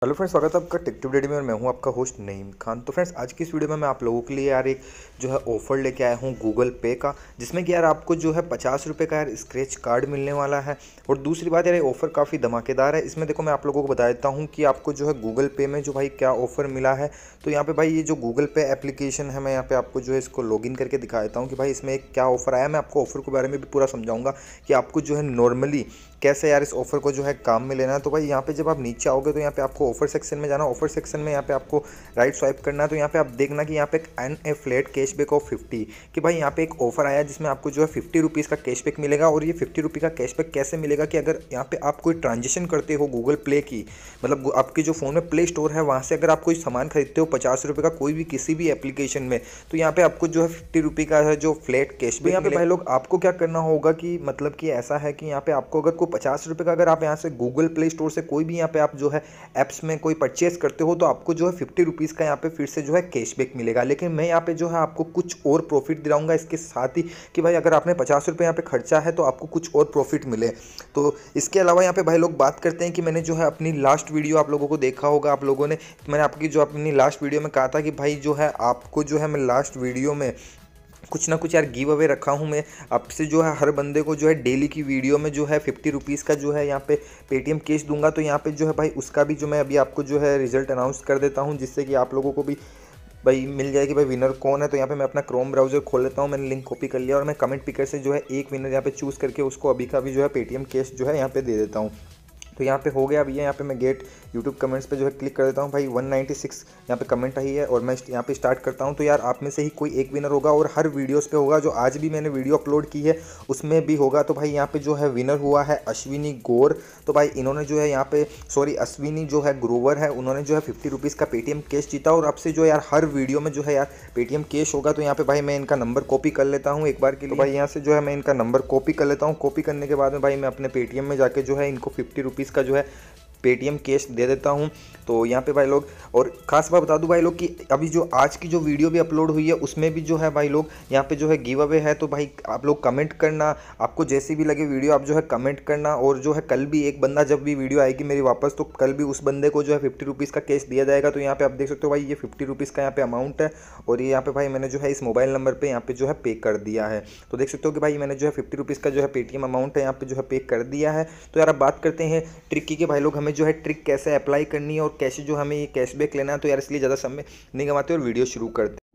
Hello friends, स्वागत है आपका टेक टू डेली में और मैं हूं आपका होस्ट नईम खान। तो फ्रेंड्स, आज की इस वीडियो में मैं आप लोगों के लिए यार एक जो है ऑफ़र लेके आया हूं गूगल पे का, जिसमें कि यार आपको जो है 50 रुपये का यार स्क्रैच कार्ड मिलने वाला है। और दूसरी बात यार, ये ऑफ़र काफ़ी धमाकेदार है। इसमें देखो, मैं आप लोगों को बता देता हूँ कि आपको जो है गूगल पे में जो भाई क्या ऑफ़र मिला है। तो यहाँ पर भाई ये जो गूगल पे एप्लीकेशन है, मैं यहाँ पर आपको जो है इसको लॉगिन करके दिखा देता हूँ कि भाई इसमें क्या ऑफ़र आया। मैं आपको ऑफ़र के बारे में भी पूरा समझाऊँगा कि आपको जो है नॉर्मली कैसे यार इस ऑफ़र को जो है काम में लेना है। तो भाई यहाँ पे जब आप नीचे आओगे तो यहाँ पे आपको ऑफ़र सेक्शन में जाना। ऑफ़र सेक्शन में यहाँ पे आपको राइट स्वाइप करना है। तो यहाँ पे आप देखना कि यहाँ पे ए फ्लैट कैशबैक ऑफ 50 कि भाई यहाँ पे एक ऑफ़र आया जिसमें आपको जो है 50 रुपीज़ का कैशबैक मिलेगा। और ये 50 रुपये का कैशबैक कैसे मिलेगा कि अगर यहाँ पे आप कोई ट्रांजेक्शन करते हो गूगल प्ले की, मतलब आपके जो फ़ोन में प्ले स्टोर है वहाँ से अगर आप कोई सामान खरीदते हो 50 रुपये का कोई भी किसी भी एप्लीकेशन में, तो यहाँ पे आपको जो है 50 रुपये का है जो फ्लैट कैशबैक। यहाँ पे भाई लोग आपको क्या करना होगा कि मतलब कि ऐसा है कि यहाँ पे आपको अगर कोई 50 रुपये का अगर आप यहाँ से गूगल प्ले स्टोर से कोई भी यहाँ पे आप जो है ऐप्स में कोई परचेस करते हो तो आपको जो है 50 रुपीज़ का यहाँ पे फिर से जो है कैशबैक मिलेगा। लेकिन मैं यहाँ पे जो है आपको कुछ और प्रॉफिट दिलाऊंगा इसके साथ ही कि भाई अगर आपने 50 रुपये यहाँ पे खर्चा है तो आपको कुछ और प्रॉफिट मिले। तो इसके अलावा यहाँ पे भाई लोग बात करते हैं कि मैंने जो है अपनी लास्ट वीडियो आप लोगों को देखा होगा, आप लोगों ने, मैंने आपकी जो अपनी लास्ट वीडियो में कहा था कि भाई जो है आपको जो है मैं लास्ट वीडियो में कुछ ना कुछ यार गिव अवे रखा हूँ। मैं आपसे जो है हर बंदे को जो है डेली की वीडियो में जो है 50 रुपीज़ का जो है यहाँ पे पेटीएम कैश दूंगा। तो यहाँ पे जो है भाई उसका भी जो मैं अभी आपको जो है रिजल्ट अनाउंस कर देता हूँ, जिससे कि आप लोगों को भी भाई मिल जाएगी भाई विनर कौन है। तो यहाँ पे मैं अपना क्रोम ब्राउज़र खोल लेता हूँ, मैंने लिंक कॉपी कर लिया और मैं कमेंट पिकर से जो है एक विनर यहाँ पे चूज़ करके उसको अभी का भी जो है पेटीएम कैश जो है यहाँ पे दे देता हूँ। तो यहाँ पे हो गया अभी, यहाँ पे मैं गेट यूट्यूब कमेंट्स पे जो है क्लिक कर देता हूँ। भाई 196 यहाँ पे कमेंट आई है और मैं यहाँ पे स्टार्ट करता हूँ। तो यार आप में से ही कोई एक विनर होगा और हर वीडियोस पे होगा। जो आज भी मैंने वीडियो अपलोड की है उसमें भी होगा। तो भाई यहाँ पे जो है विनर हुआ है अश्विनी गौर। तो भाई इन्होंने जो है यहाँ पे अश्विनी जो है ग्रोवर है, उन्होंने जो है 50 रुपीज़ का पेटीएम कैश जीता। और आपसे जो यार हर वीडियो में जो है यार पेटीएम कैश होगा। तो यहाँ पे भाई मैं इनका नंबर कॉपी कर लेता हूँ एक बार के लिए। तो भाई यहाँ से जो है मैं इनका नंबर कॉपी कर लेता हूँ। कॉपी करने के बाद में भाई मैं अपने पेटीएम में जाके जो है इनको 50 रुपीज़ का जो है पेटीएम कैश दे देता हूं। तो यहाँ पे भाई लोग, और ख़ास बात बता दूं भाई लोग कि अभी जो आज की जो वीडियो भी अपलोड हुई है उसमें भी जो है भाई लोग यहाँ पे जो है गिव अवे है। तो भाई आप लोग कमेंट करना, आपको जैसी भी लगे वीडियो आप जो है कमेंट करना। और जो है कल भी एक बंदा, जब भी वीडियो आएगी मेरी वापस, तो कल भी उस बंदे को जो है 50 रुपीज़ का कैश दिया जाएगा। तो यहाँ पर आप देख सकते हो भाई ये 50 रुपीज़ का यहाँ पे अमाउंट है और ये यहाँ पे भाई मैंने जो है इस मोबाइल नंबर पर यहाँ पे जो है पे कर दिया है। तो देख सकते हो कि भाई मैंने जो है 50 रुपीज़ का जो है पेटीएम अमाउंट है यहाँ पे जो है पे कर दिया है। तो यार अब बात करते हैं ट्रिक की कि भाई लोग हमें जो है ट्रिक कैसे अप्लाई करनी है और कैसे जो हमें ये कैशबैक लेना है। तो यार इसलिए ज़्यादा समय नहीं गंवाते और वीडियो शुरू करते हैं।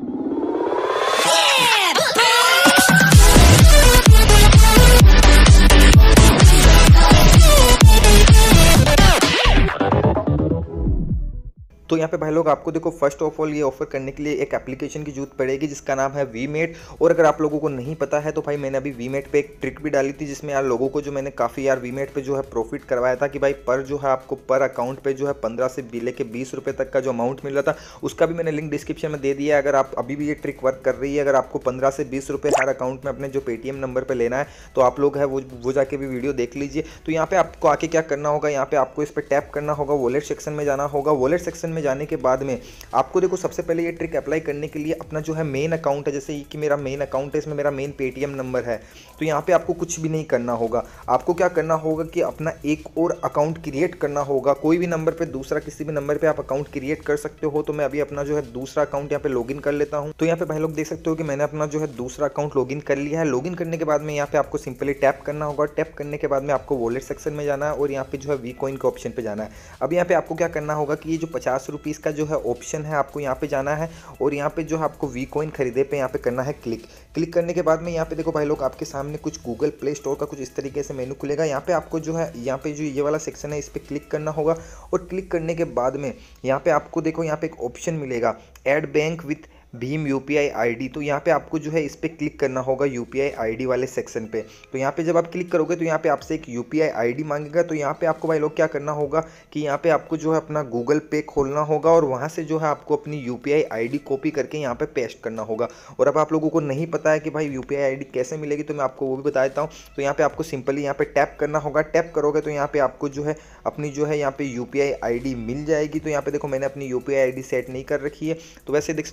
तो यहाँ पे भाई लोग आपको देखो, फर्स्ट ऑफ ऑल ये ऑफर करने के लिए एक एप्लीकेशन की जरूरत पड़ेगी जिसका नाम है वीमेट। और अगर आप लोगों को नहीं पता है तो भाई मैंने अभी वीमेट पे एक ट्रिक भी डाली थी जिसमें यार लोगों को जो मैंने काफ़ी यार वीमेट पे जो है प्रॉफिट करवाया था कि भाई पर जो है आपको पर अकाउंट पे जो है 15 से लेके 20 रुपये तक का जो अमाउंट मिल रहा था उसका भी मैंने लिंक डिस्क्रिप्शन में दे दिया है। अगर आप अभी भी ये ट्रिक वर्क कर रही है, अगर आपको 15 से 20 रुपये हर अकाउंट में अपने जो पेटीएम नंबर पर लेना है तो आप लोग है वो जाके भी वीडियो देख लीजिए। तो यहाँ पे आपको आके क्या करना होगा, यहाँ पे आपको इस पर टैप करना होगा, वॉलेट सेक्शन में जाना होगा। वॉलेट सेक्शन में जाने के बाद में आपको देखो सबसे पहले ये ट्रिक अप्लाई करने के लिए अपना जो है मेन अकाउंट है, जैसे कि मेरा मेन अकाउंट है, इसमें मेरा मेन पेटीएम नंबर है। तो यहाँ पे आपको कुछ भी नहीं करना होगा। आपको क्या करना होगा कि अपना एक और अकाउंट क्रिएट करना होगा। कोई भी नंबर पे, दूसरा किसी भी नंबर पे आप अकाउंट क्रिएट कर सकते हो। तो मैं अभी अपना जो है दूसरा अकाउंट यहाँ पे लॉगिन कर लेता हूँ। तो यहाँ पे भाई लोग देख सकते हो कि मैंने अपना जो है दूसरा अकाउंट लॉगिन कर लिया है। लॉगिन करने के बाद में यहाँ पे आपको सिंपली टैप करना होगा। टैप करने के बाद में आपको वॉलेट सेक्शन में जाना है और यहाँ पे जो है वी कॉइन के ऑप्शन पे जाना है। अब यहाँ पे आपको क्या करना होगा कि ये जो 50 रुपीज़ का जो है ऑप्शन है आपको यहाँ पे जाना है और यहाँ पे जो है आपको वी कॉइन खरीदे पे यहाँ पे करना है क्लिक। क्लिक करने के बाद में यहाँ पे देखो भाई लोग आपके सामने कुछ गूगल प्ले स्टोर का कुछ इस तरीके से मेनू खुलेगा। यहाँ पे आपको जो है यहाँ पे जो ये वाला सेक्शन है इस पर क्लिक करना होगा और क्लिक करने के बाद में यहाँ पे आपको देखो यहाँ पे एक ऑप्शन मिलेगा ऐड बैंक विथ भीम यूपीआई आईडी। तो यहाँ पे आपको जो है इस पर क्लिक करना होगा यूपीआई आईडी वाले सेक्शन पे। तो यहाँ पे जब आप क्लिक करोगे तो यहाँ पे आपसे एक यूपीआई आईडी मांगेगा। तो यहाँ पे आपको भाई लोग क्या करना होगा कि यहाँ पे आपको जो है अपना गूगल पे खोलना होगा और वहाँ से जो है आपको अपनी यूपीआई आईडी कॉपी करके यहाँ पे पेस्ट करना होगा। और अब आप लोगों को नहीं पता है कि भाई यूपीआई आईडी कैसे मिलेगी, तो मैं आपको वो भी बता देता हूँ। तो यहाँ पे आपको सिंपली यहाँ पे टैप करना होगा। टैप करोगे तो यहाँ पे आपको जो है अपनी जो है यहाँ पे यूपीआई आईडी मिल जाएगी। तो यहाँ पे देखो मैंने अपनी यूपीआई आईडी सेट नहीं कर रखी है। तो वैसे देख सकते हो कि यहाँ पे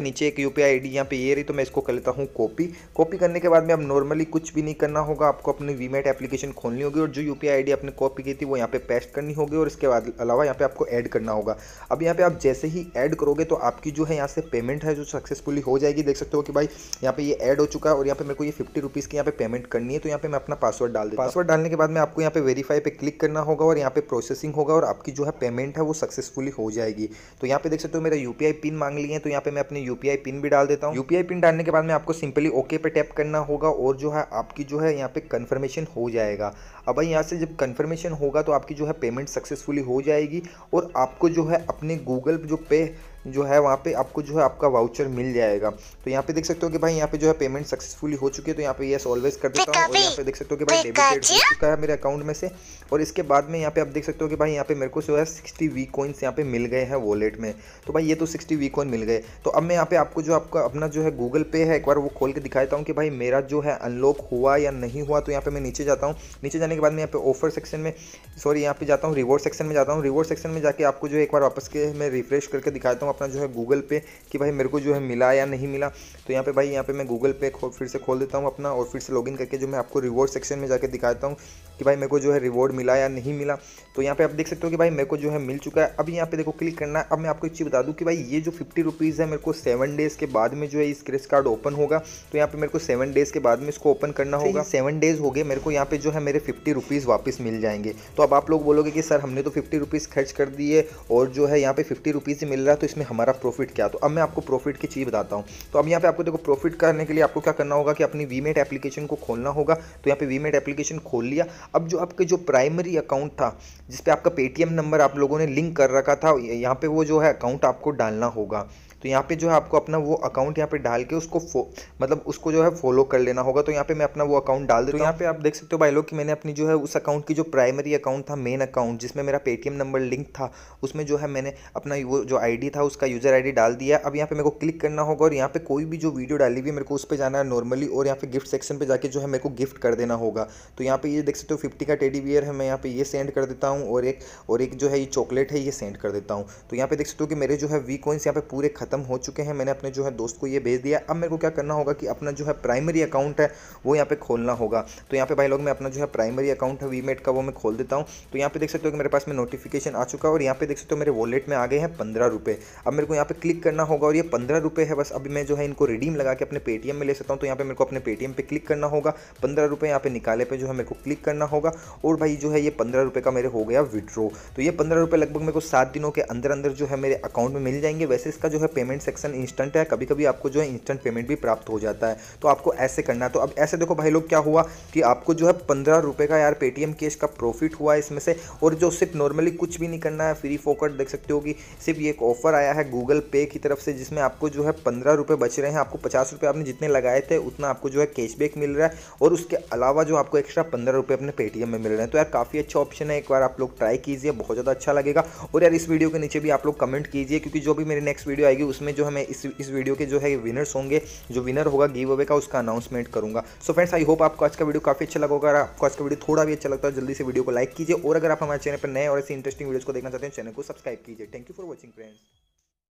नीचे एक यूपीआई आईडी यहाँ पे ये रही, तो मैं इसको कर लेता हूँ कॉपी करने के बाद में अब नॉर्मली कुछ भी नहीं करना होगा, आपको अपनी वीमेट एप्लीकेशन खोलनी होगी और जो यूपीआई आईडी आपने कॉपी की थी वो यहाँ पे पेस्ट करनी होगी और इसके बाद अलावा यहाँ पे आपको ऐड करना होगा। अब यहाँ पे आप जैसे ही ऐड करोगे तो आपकी जो है यहाँ से पेमेंट है जो सक्सेसफुली हो जाएगी। देख सकते हो कि भाई यहाँ पे ये ऐड हो चुका है और यहाँ पे मेरे को ये 50 रुपीज़ की यहाँ पे पेमेंट करनी है। तो यहाँ पे मैं अपना पासवर्ड डाल देता हूँ। पासवर्ड डालने के बाद में आपको यहाँ पे वेरीफाई पे क्लिक करना होगा और यहाँ पे प्रोसेसिंग होगा और आपकी जो है पेमेंट है वो सक्सेसफुली हो जाएगी। तो यहाँ पे देख सकते हो मेरा यूपीआई पिन मांग लिए हैं, तो यहाँ पे मैं अपनी यूपीआई पिन भी डाल देता हूँ। यूपीआई पिन डालने के बाद में आपको सिंपली ओके पे टैप करना होगा और जो है आपकी जो है यहाँ पे कन्फर्मेशन हो जाएगा। अब भाई यहाँ से जब कन्फर्मेशन होगा तो आपकी जो है पेमेंट सक्सेसफुली हो जाएगी और आपको जो है अपने गूगल जो पे जो है वहाँ पे आपको जो है आपका वाउचर मिल जाएगा। तो यहाँ पे देख सकते हो कि भाई यहाँ पे जो है पेमेंट सक्सेसफुली हो चुकी है, तो यहाँ पे यस ऑलवेज कर देता हूँ और यहाँ पे देख सकते हो कि भाई डेबिटेड हो चुका है मेरे अकाउंट में से। और इसके बाद में यहाँ पे आप देख सकते हो कि भाई यहाँ पे मेरे को जो है 60 वी कॉइन्स यहाँ पे मिल गए हैं वॉलेट में। तो भाई ये तो 60 वी कॉइन मिल गए। तो अब मैं यहाँ पे आपको जो आपका अपना जो है गूगल पे है एक बार वो खोल के दिखाता हूँ कि भाई मेरा जो है अनलॉक हुआ या नहीं हुआ। तो यहाँ पे मैं नीचे जाता हूँ, नीचे जाने के बाद में यहाँ पे ऑफर सेक्शन में यहाँ पे जाता हूँ, रिवॉर्ड सेक्शन में जाता हूँ। रिवॉर्ड सेक्शन में जाके आपको जो है एक बार वापस के मैं रिफ्रेश करके दिखाता हूँ अपना जो है गूगल पे कि भाई मेरे को जो है मिला या नहीं मिला। तो यहाँ पे भाई यहाँ पे मैं गूगल पे फिर से खोल देता हूँ अपना और फिर से लॉगिन करके जो मैं आपको रिवॉर्ड सेक्शन में जाके दिखाता हूँ कि भाई मेरे को जो है रिवॉर्ड मिला या नहीं मिला। तो यहाँ पे आप देख सकते हो कि भाई मेरे को जो है मिल चुका है। अब यहाँ पे देखो क्लिक करना है। अब मैं आपको एक चीज़ बता दूँ कि भाई ये जो 50 रुपीज़ है मेरे को 7 डेज़ के बाद में जो है स्क्रैच कार्ड ओपन होगा। तो यहाँ पे मेरे को 7 डेज़ के बाद में इसको ओपन करना होगा। 7 डेज़ हो गए मेरे को, यहाँ पे जो है मेरे 50 रुपीज़ वापस मिल जाएंगे। तो अब आप लोग बोलोगे कि सर हमने तो 50 रुपीज़ खर्च कर दिए और जो है यहाँ पे 50 रुपीज़ ही मिल रहा है, तो इसमें हमारा प्रॉफिट क्या। तो अब मैं आपको प्रॉफिट की चीज़ बताता हूँ। तो अब यहाँ पे आपको देखो प्रॉफिट करने के लिए आपको क्या करना होगा कि अपनी वीमेट एप्लीकेशन को खोलना होगा। तो यहाँ पे वीमेट एप्लीकेशन खोल लिया। अब जो आपके जो प्राइमरी अकाउंट था जिस पे आपका पेटीएम नंबर आप लोगों ने लिंक कर रखा था, यहाँ पे वो जो है अकाउंट आपको डालना होगा। तो यहाँ पे जो है आपको अपना वो अकाउंट यहाँ पे डाल के उसको मतलब उसको जो है फॉलो कर लेना होगा। तो यहाँ पे मैं अपना वो अकाउंट डाल देता हूँ। तो यहाँ पे आप देख सकते हो भाई लोग कि मैंने अपनी जो है उस अकाउंट की जो प्राइमरी अकाउंट था, मेन अकाउंट जिसमें मेरा पेटीएम नंबर लिंक था, उसमें जो है मैंने अपना वो जो आईडी था उसका यूज़र आईडी डाल दिया। अब यहाँ पे मेरे को क्लिक करना होगा और यहाँ पे कोई भी जो वीडियो डाली हुई है मेरे को उस पर जाना है नॉर्मली और यहाँ पे गिफ्ट सेक्शन पर जाके जो है मेरे को गिफ्ट कर देना होगा। तो यहाँ पे ये देख सकते हो 50 का टेडी बियर है, मैं यहाँ पे ये सेंड कर देता हूँ और एक जो है ये चॉकलेट है ये सेंड कर देता हूँ। तो यहाँ पे देख सकते हो कि मेरे जो है वी कॉइन्स यहाँ पे पूरे खत्म हो चुके हैं। मैंने अपने जो है दोस्त को ये भेज दिया। अब मेरे को क्या करना होगा कि अपना जो है प्राइमरी अकाउंट है वो यहाँ पे खोलना होगा। तो यहाँ पे भाई लोग मैं अपना जो है प्राइमरी अकाउंट है वीमेट का वो मैं खोल देता हूँ। तो यहाँ पे देख सकते हो कि मेरे पास में नोटिफिकेशन आ चुका है और यहाँ पे देख सकते हो मेरे वॉलेट में आ गए हैं 15 रुपये। अब मेरे को यहाँ पे क्लिक करना होगा और ये 15 रुपये है बस। अभी मैं जो है इनको रिडीम लगा के अपने पेटीएम में ले सकता हूँ। तो यहाँ पे मेरे को अपने पेटीएम पे क्लिक करना होगा, 15 रुपये यहाँ पे निकाले पे जो है मेरे को क्लिक करना होगा और भाई जो है ये 15 रुपये का मेरे हो गया विड्रॉ। तो ये 15 रुपये लगभग मेरे को 7 दिनों के अंदर अंदर जो है मेरे अकाउंट में मिल जाएंगे। वैसे इसका जो है पेमेंट सेक्शन इंस्टेंट है, कभी कभी आपको जो है इंस्टेंट पेमेंट भी प्राप्त हो जाता है। तो आपको ऐसे करना है। तो अब ऐसे देखो भाई लोग क्या हुआ कि आपको जो है 15 रुपये का यार पेटीएम कैश का प्रॉफिट हुआ है इसमें से। और जो सिर्फ नॉर्मली कुछ भी नहीं करना है, फ्री फोकट देख सकते हो कि सिर्फ ये एक ऑफर आया है गूगल पे की तरफ से जिसमें आपको जो है 15 रुपये बच रहे हैं। आपको 50 रुपये आपने जितने लगाए थे उतना आपको जो है कैशबैक मिल रहा है और उसके अलावा जो आपको एक्स्ट्रा 15 रुपये अपने पेटीएम में मिल रहे हैं। तो यार काफ़ी अच्छा ऑप्शन है, एक बार आप लोग ट्राई कीजिए, बहुत ज़्यादा अच्छा लगेगा। और यार इस वीडियो के नीचे भी आप लोग कमेंट कीजिए क्योंकि जो भी मेरी नेक्स्ट वीडियो आएगी उसमें जो हमें इस वीडियो के जो है विनर्स होंगे, जो विनर होगा गिव अवे का उसका अनाउंसमेंट करूंगा। सो फ्रेंड्स आई होप आपको आज का वीडियो काफी अच्छा लगा होगा। अगर आपको आज का वीडियो थोड़ा भी अच्छा लगता है जल्दी से वीडियो को लाइक कीजिए और अगर आप हमारे चैनल पर नए और ऐसे इंटरेस्टिंग वीडियोस को देखना चाहते हैं चैनल को सब्सक्राइब कीजिए। Thank you for watching friends.